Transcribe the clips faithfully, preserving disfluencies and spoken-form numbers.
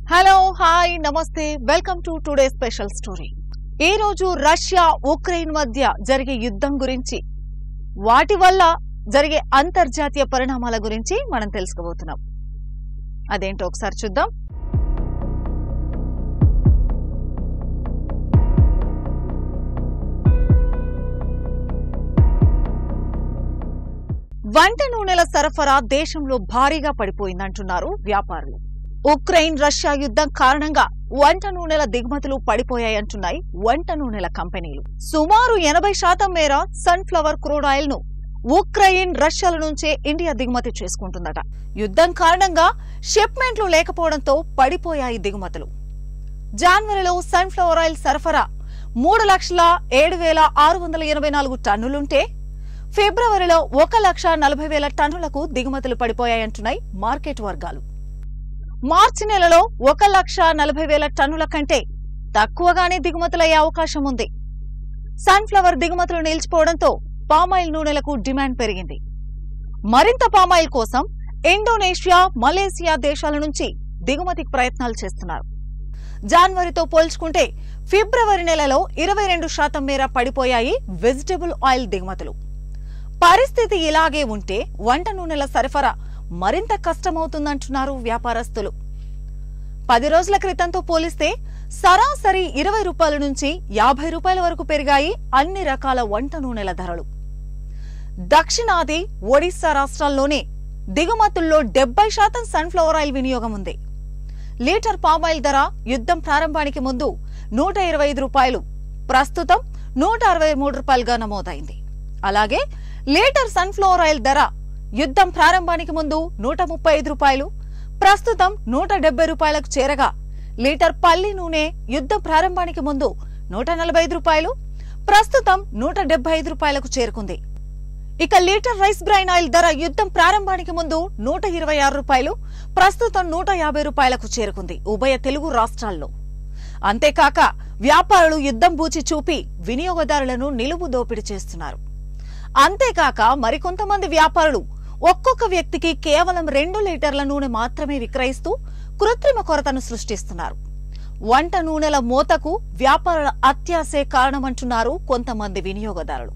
Hello hi నమస్తే welcome to today special story. ఈ రోజు రష్యా ఉక్రెయిన్ మధ్య జరిగే యుద్ధం గురించి, వాటి వల్ల జరిగే అంతర్జాతీయ పరిణామాల గురించి మనం తెలుసుకోబోతున్నాం. అదేంటో ఒకసారి చూద్దాం. వంట నూనెల సరఫరా దేశంలో భారీగా పడిపోయిందంటున్నారు వ్యాపారులు. ఉక్రెయిన్ రష్యా యుద్ధం కారణంగా వంట నూనెల దిగుమతులు పడిపోయాయంటున్నాయి వంట నూనెల కంపెనీలు. సుమారు ఎనభై శాతం మేర సన్ఫ్లవర్ క్రూడ్ ఆయిల్ ను ఉక్రెయిన్ రష్యాల నుంచే ఇండియా దిగుమతి చేసుకుంటుందట. యుద్ధం కారణంగా షిప్మెంట్లు లేకపోవడంతో పడిపోయాయి దిగుమతులు. జనవరిలో సన్ఫ్లవర్ ఆయిల్ సరఫరా మూడు లక్షల ఏడు వేల ఆరు వందల ఎనభై నాలుగు టన్నులుంటే ఫిబ్రవరిలో ఒక లక్ష నలభై వేల టన్నులకు దిగుమతులు పడిపోయాయంటున్నాయి మార్కెట్ వర్గాలు. మార్చి నెలలో ఒక లక్ష నలభై వేల టన్నుల కంటే తక్కువగానే దిగుమతులయ్యే అవకాశం ఉంది. సన్ఫ్లవర్ దిగుమతులు నిలిచిపోవడంతో పామాయిల్ నూనెలకు డిమాండ్ పెరిగింది. మరింత పామాయిల్ కోసం ఇండోనేషియా, మలేసియా దేశాల నుంచి దిగుమతికి ప్రయత్నాలు చేస్తున్నారు. జనవరితో పోల్చుకుంటే ఫిబ్రవరి నెలలో ఇరవై రెండు శాతం మేర పడిపోయాయి వెజిటబుల్ ఆయిల్ దిగుమతులు. పరిస్థితి ఇలాగే ఉంటే వంట నూనెల సరఫరా మరింత కష్టమవుతుందంటున్నారు వ్యాపారస్తులు. పది రోజుల క్రితంతో పోలిస్తే సరాసరి ఇరవై రూపాయల నుంచి యాభై రూపాయల వరకు పెరిగాయి అన్ని రకాల వంట నూనెల ధరలు. దక్షిణాది ఒడిశా రాష్ట్రాల్లోనే దిగుమతుల్లో డెబ్బై శాతం సన్ఫ్లవర్ ఆయిల్ వినియోగం ఉంది. లీటర్ పామాయిల్ ధర యుద్ధం ప్రారంభానికి ముందు నూట ఇరవై ఐదు రూపాయలు, ప్రస్తుతం నూట అరవై మూడు రూపాయలుగా నమోదైంది. అలాగే లీటర్ సన్ఫ్లవర్ ఆయిల్ ధర యుద్ధం ప్రారంభానికి ముందు నూట ముప్పై ఐదు రూపాయలు, ప్రస్తుతం నూట డెబ్బై రూపాయలకు చేరగా లీటర్ పల్లి నూనె యుద్ధం ప్రారంభానికి ముందు నూట నలభై ఐదు రూపాయలు, ప్రస్తుతం నూట డెబ్బై ఐదు రూపాయలకు చేరుకుంది. ఇక లీటర్ రైస్ బ్రైన్ ఆయిల్ ధర యుద్ధం ప్రారంభానికి ముందు నూట ఇరవై ఆరు రూపాయలు, ప్రస్తుతం నూట యాభై రూపాయలకు చేరుకుంది ఉభయ తెలుగు రాష్ట్రాల్లో. అంతేకాక వ్యాపారులు యుద్ధం బూచి చూపి వినియోగదారులను నిలువు దోపిడీ చేస్తున్నారు. అంతేకాక మరికొంతమంది వ్యాపారులు ఒక్కొక్క వ్యక్తికి కేవలం రెండు లీటర్ల నూనె మాత్రమే విక్రయిస్తూ కృత్రిమ కొరతను సృష్టిస్తున్నారు. వంట నూనెల మోతకు వ్యాపారుల అత్యాశే కారణమంటున్నారు కొంతమంది వినియోగదారులు.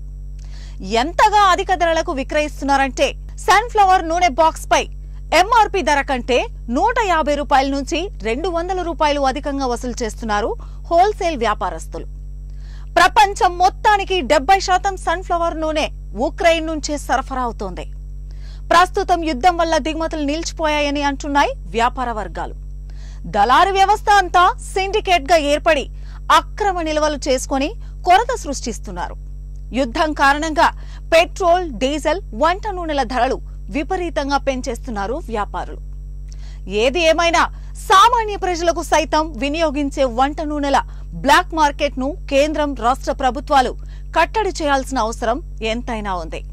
ఎంతగా అధిక ధరలకు విక్రయిస్తున్నారంటే సన్ఫ్లవర్ నూనె బాక్స్ పై ఎంఆర్పీ ధర కంటే నూట యాభై రూపాయల నుంచి రెండు వందల రూపాయలు అధికంగా వసూలు చేస్తున్నారు హోల్సేల్ వ్యాపారస్తులు. ప్రపంచం మొత్తానికి డెబ్బై శాతం సన్ఫ్లవర్ నూనె ఉక్రెయిన్ నుంచే సరఫరా అవుతోంది. ప్రస్తుతం యుద్ధం వల్ల దిగుమతులు నిలిచిపోయాయని అంటున్నాయి వ్యాపార వర్గాలు. దళారీ వ్యవస్థ అంతా సిండికేట్ గా ఏర్పడి అక్రమ నిల్వలు చేసుకుని కొరత సృష్టిస్తున్నారు. యుద్ధం కారణంగా పెట్రోల్, డీజిల్, వంట నూనెల ధరలు విపరీతంగా పెంచేస్తున్నారు వ్యాపారులు. ఏది ఏమైనా సామాన్య ప్రజలకు సైతం వినియోగించే వంట నూనెల బ్లాక్ మార్కెట్ ను కేంద్రం, రాష్ట్ర ప్రభుత్వాలు కట్టడి చేయాల్సిన అవసరం ఎంతైనా ఉంది.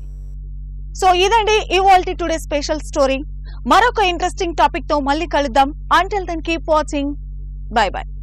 సో ఇదండి ఇవాల్టి టుడే స్పెషల్ స్టోరీ. మరొక ఇంట్రెస్టింగ్ టాపిక్ తో మళ్ళీ కలుద్దాం. Until then keep watching. Bye by.